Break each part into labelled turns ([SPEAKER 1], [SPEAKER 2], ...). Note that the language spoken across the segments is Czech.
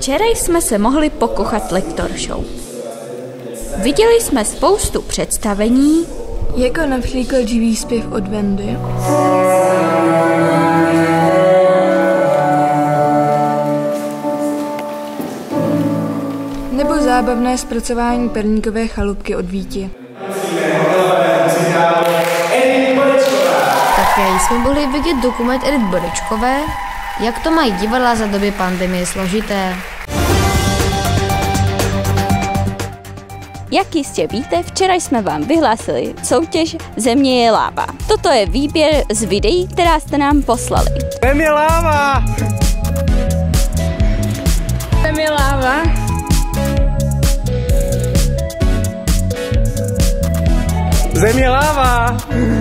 [SPEAKER 1] Včera jsme se mohli pokochat lektor show. Viděli jsme spoustu představení,
[SPEAKER 2] jako například živý zpěv od Wendy, nebo zábavné zpracování perníkové chalupky od Víti.
[SPEAKER 3] Také jsme mohli vidět dokument Edith Borečkové, jak to mají divadla za doby pandemie složité.
[SPEAKER 1] Jak jistě víte, včera jsme vám vyhlásili soutěž Země je láva. Toto je výběr z videí, která jste nám poslali.
[SPEAKER 4] Země láva!
[SPEAKER 2] Země láva!
[SPEAKER 4] Země láva!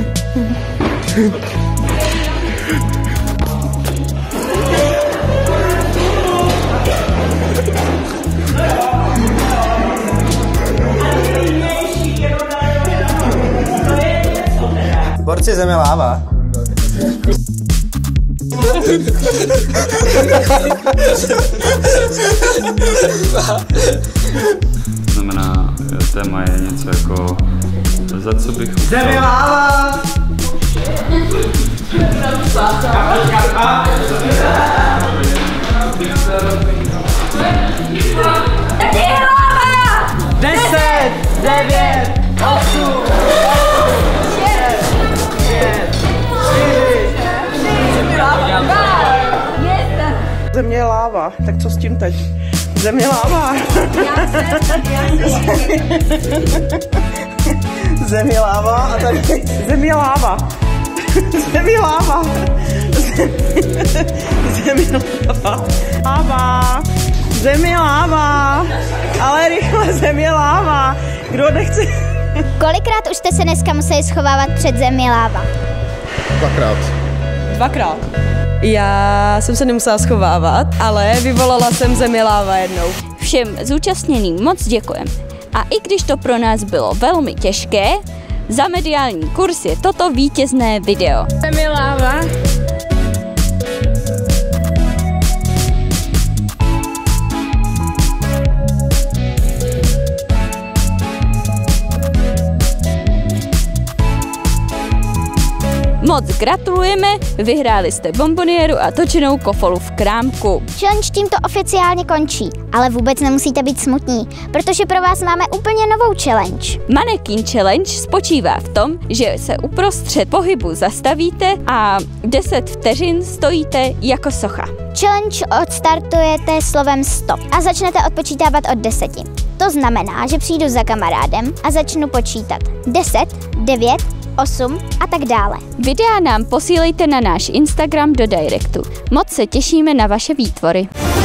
[SPEAKER 5] Borci, země láva.
[SPEAKER 6] Znamená, téma je něco jako, za co bych...
[SPEAKER 5] Země láva!
[SPEAKER 1] Země láva!
[SPEAKER 5] 10, 9, 8,
[SPEAKER 4] Země je láva, tak co s tím teď? Země láva! Země láva a tady země láva! Země láva! Země láva! Láva! Země láva! Ale rychle, země láva! Kdo nechce?
[SPEAKER 7] Kolikrát už jste se dneska museli schovávat před země láva?
[SPEAKER 8] Dvakrát. Já jsem se nemusela schovávat, ale vyvolala jsem země láva jednou.
[SPEAKER 1] Všem zúčastněným moc děkujeme. A i když to pro nás bylo velmi těžké, za mediální kurz je toto vítězné video.
[SPEAKER 2] Země láva!
[SPEAKER 1] Moc gratulujeme, vyhráli jste bonboniéru a točenou kofolu v krámku.
[SPEAKER 7] Challenge tímto oficiálně končí, ale vůbec nemusíte být smutní, protože pro vás máme úplně novou challenge.
[SPEAKER 1] Mannequin challenge spočívá v tom, že se uprostřed pohybu zastavíte a 10 vteřin stojíte jako socha.
[SPEAKER 7] Challenge odstartujete slovem stop a začnete odpočítávat od 10. To znamená, že přijdu za kamarádem a začnu počítat 10, 9, 8 a tak dále.
[SPEAKER 1] Videa nám posílejte na náš Instagram do directu. Moc se těšíme na vaše výtvory.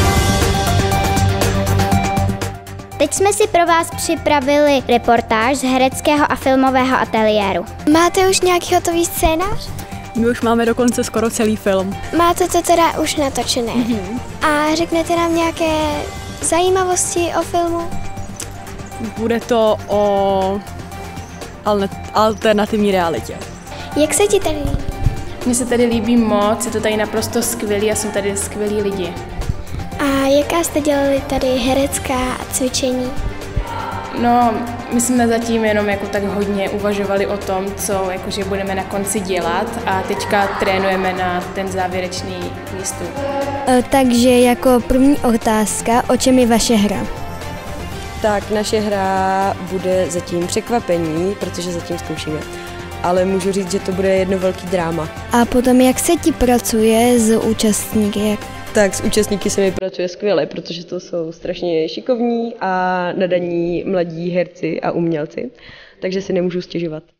[SPEAKER 7] Teď jsme si pro vás připravili reportáž z hereckého a filmového ateliéru. Máte už nějaký hotový scénář?
[SPEAKER 8] My už máme dokonce skoro celý film.
[SPEAKER 7] Máte to teda už natočené. A řeknete nám nějaké zajímavosti o filmu?
[SPEAKER 8] Bude to o alternativní realitě.
[SPEAKER 7] Jak se ti tady líbí?
[SPEAKER 2] Mně se tady líbí moc, je to tady naprosto skvělý a jsou tady skvělí lidi.
[SPEAKER 7] A jaká jste dělali tady herecká cvičení?
[SPEAKER 2] No, my jsme zatím jenom jako tak hodně uvažovali o tom, co jakože budeme na konci dělat a teďka trénujeme na ten závěrečný výstup.
[SPEAKER 9] Takže jako první otázka, o čem je vaše hra?
[SPEAKER 8] Tak naše hra bude zatím překvapení, protože zatím zkoušíme. Ale můžu říct, že to bude jedno velký dráma.
[SPEAKER 9] A potom, jak se ti pracuje s účastníky?
[SPEAKER 8] Tak s účastníky se mi pracuje skvěle, protože to jsou strašně šikovní a nadaní mladí herci a umělci, takže si nemůžu stěžovat.